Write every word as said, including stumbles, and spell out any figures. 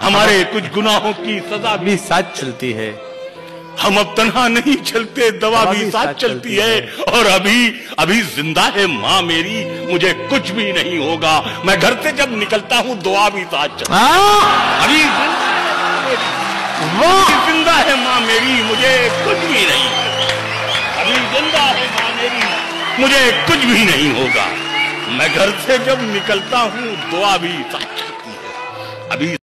हमारे कुछ गुनाहों की सजा भी भी साथ चलती है। हम अब तन्हा नहीं चलते, दवा भी साथ चलती है। और अभी अभी जिंदा है माँ मेरी, मुझे कुछ भी नहीं होगा। मैं घर से जब निकलता हूँ दुआ भी साथ चलती है। अभी जिंदा है माँ मेरी, मुझे कुछ भी नहीं। अभी जिंदा है माँ मेरी, मुझे कुछ भी नहीं होगा। मैं घर से जब निकलता हूँ दुआ भी साथ चलती है। अभी